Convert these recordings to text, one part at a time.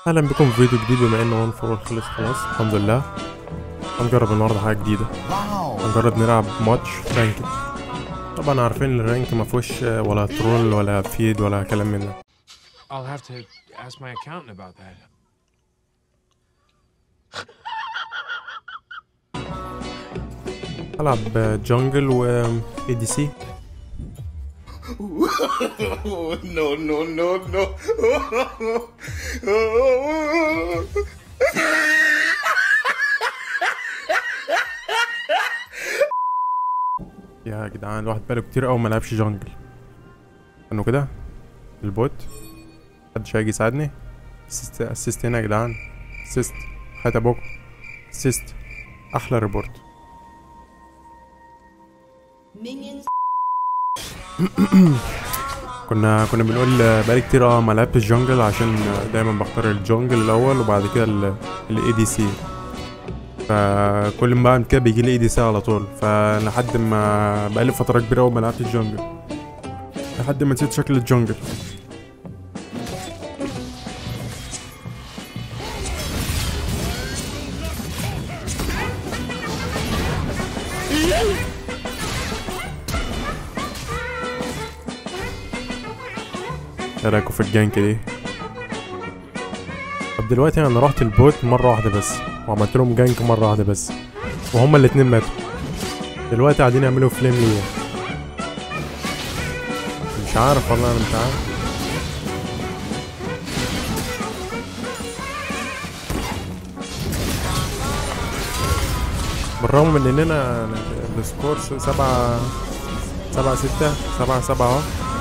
اهلا بكم في فيديو جديد. بما ان وان فور خلص خلاص الحمد لله، هنجرب النهارده حاجه جديده. هنجرب نلعب ماتش رانك. طبعا عارفين الرانك ما فيهوش ولا ترول ولا فيد ولا كلام من ده. I'll have to ask my accountant about that. هلعب جونجل و اي دي سي. No, no, no, no. يا جدعان الواحد بقاله كتير قوي ما لعبش جونجل. انه كده البوت محدش هيجي يساعدني. اسيست هنا يا جدعان، اسيست حياة ابوك، اسيست احلى ريبورت. كنا بنقول بقالي كتير ما لعبتش جونجل، عشان دايما بختار الجونجل الاول وبعد كده الاي دي سي. فكل ما بعمل كده بيجي لي اي دي سي على طول، فلحد ما بقالي فتره كبيره قوي ما لعبتش الجونجل، لحد ما نسيت شكل الجونجل. ايه رايكم في الجانك دي؟ طب دلوقتي انا رحت البوت مره واحده بس وعملت لهم جانك مره واحده بس وهما الاتنين ماتوا. دلوقتي قاعدين يعملوا فليم ليا. مش عارف والله، انا مش عارف. بالرغم من اننا السكور 7-6 7-7 اهو.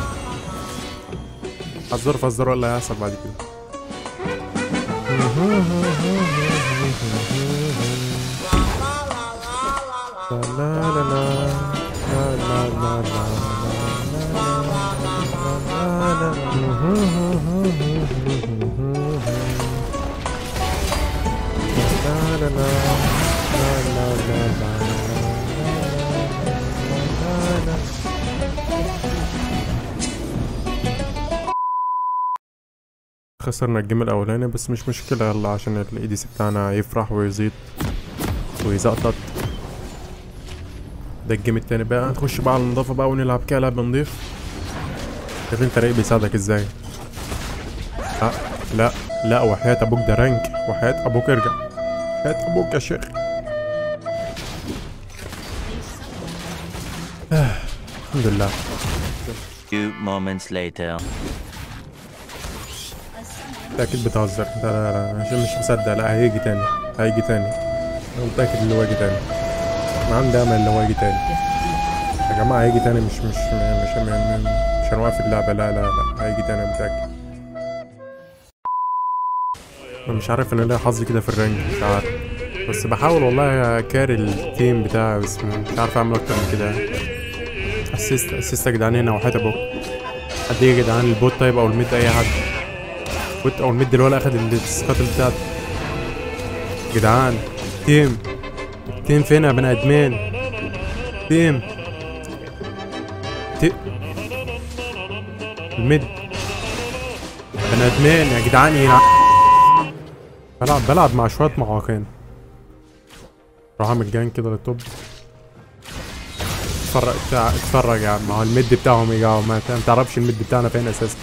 حذروا اللي هيحصل بعد كده. خسرنا الجيم الاولاني بس مش مشكله، يلا عشان الاي دي سي بتاعنا يفرح ويزيد ويزقطط. ده الجيم التاني بقى، نخش بقى على النظافه بقى ونلعب كده لعب نضيف. شايف انت رايق بيساعدك ازاي؟ لا لا لا، وحياة ابوك ده رانك، وحياة ابوك ارجع، وحياة ابوك يا شيخ. الحمد لله. Few moments later. انت اكيد بتهزر. لا عشان مش مصدق. لا هيجي تاني، هيجي تاني، انا متأكد اللي هو هيجي تاني. انا عندي امل اللي هو هيجي تاني يا جماعة. هيجي تاني، مش هنوقف اللعبة. لا هيجي تاني، انا متأكد. انا مش عارف انا ليه حظي كده في الرانك، مش عارف، بس بحاول والله كاري التيم بتاعي، بس مش عارف اعمل اكتر من كده. اسيست يا جدعان هنا، وحياة ابوك حد يجي يا جدعان. البوت طيب او الميد، اي حد. البوت او الميد اللي هو اللي اخد السكاتل بتاعته يا جدعان. تيم فين يا بني ادمين؟ تيم الميد بني ادمين يا جدعان. بلعب مع شوية معاقين. راح اعمل جان كده للتوب. اتفرج يا عم، هو الميد بتاعهم يجي. ما تعرفش الميد بتاعنا فين اساسا،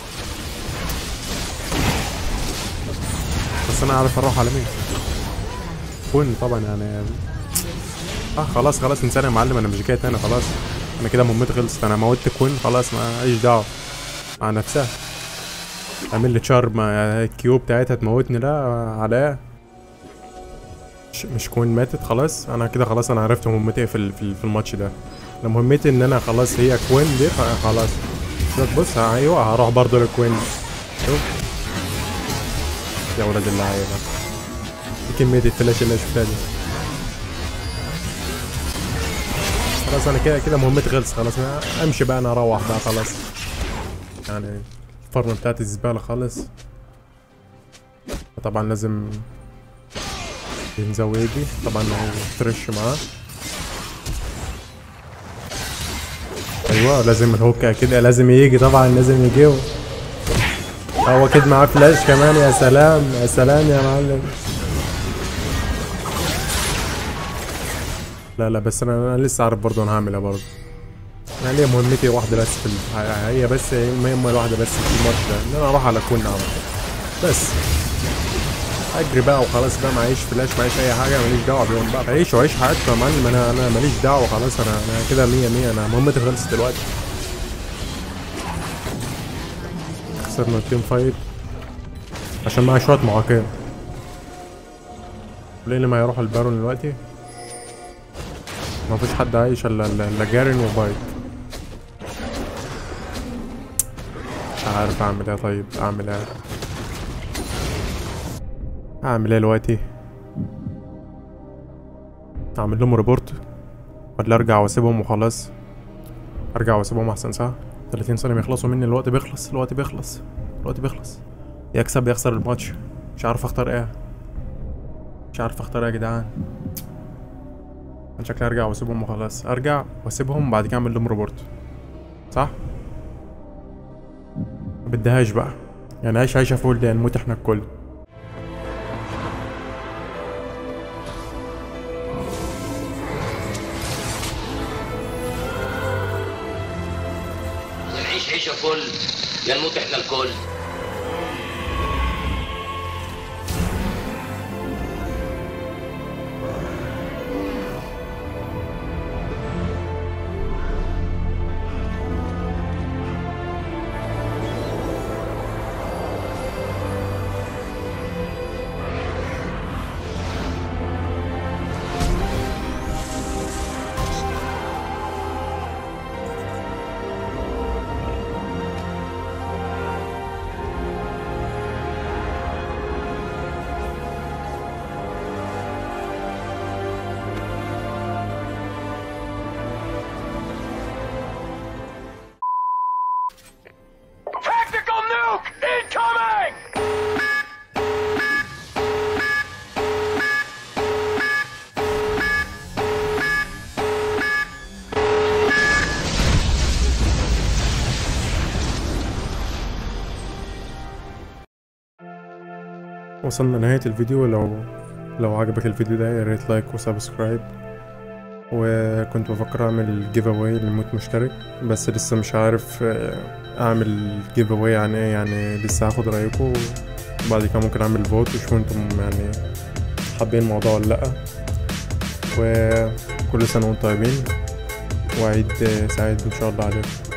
بس انا عارف اروح على مين. كون طبعا يعني. خلاص انسان يا معلم، انا مش جاي تاني خلاص. انا كده مهمتي خلصت، انا موتت كون خلاص، ما ايش دعوه مع نفسها. اعمل لي تشارم الكيو بتاعتها تموتني، لا على ايه؟ مش كون ماتت خلاص. انا كده خلاص، انا عرفت مهمتي في الماتش ده. انا مهمتي ان انا خلاص هي كوين دي خلاص. بص ايوه هروح برضه للكوين. شوف يا ولاد اللعيبه، دي كميه الفلاش اللي شفتها دي. خلاص انا كده مهمتي خلص خلاص. امشي بقى، انا اروح بقى خلاص. يعني الفرن بتاعتي الزباله خالص. طبعا لازم ينزل يجي، طبعا هو فريش معاه. ايوه لازم الهوك كده، لازم يجي طبعا، لازم يجي. هو كده معاه فلاش كمان. يا سلام يا سلام يا معلم. لا بس انا لسه عارف برضه انا هعمل ايه برضه. انا ليا مهمتي واحده بس في هي بس المهمه الواحده بس في الماتش ده، ان انا اروح على كون بس اجري بقى وخلاص بقى. معيش فلاش معيش اي حاجه، ماليش دعوه بيهم بقى. عيش وعيش حياتكم يا معلم. انا ماليش دعوه خلاص. انا كده 100. انا مهمتي خلصت دلوقتي. خسرنا التيم فايت عشان معايا شويه معاقين. ليه ما يروح البارون دلوقتي؟ ما فيش حد عايش الا جارين وبايك. مش عارف اعمل ايه. طيب اعمل ايه دلوقتي؟ اعمل لهم ريبورت ولا ارجع واسيبهم وخلاص؟ ارجع واسيبهم احسن. صح، 30 ثانيه يخلصوا مني. الوقت بيخلص. يكسب يخسر الماتش. مش عارف اختار ايه يا جدعان. شكلي ارجع واسيبهم وخلاص. ارجع واسيبهم بعد كده اعمل لهم ريبورت. صح، ما بديهاش بقى يعني. عيشه فول ده نموت احنا الكل. نعيش عيشه فل يا نموت احنا الكل. وصلنا لنهاية الفيديو. لو عجبك الفيديو ده يا ريت لايك وسبسكرايب. وكنت بفكر اعمل جيف اواي ل100 مشترك، بس لسه مش عارف اعمل جيف اواي عن ايه يعني. لسه هاخد رايكم وبعد كده ممكن اعمل فوت وشوفوا انتم يعني حابين الموضوع ولا لا. وكل سنة وانتم طيبين وعيد سعيد ان شاء الله عليكم.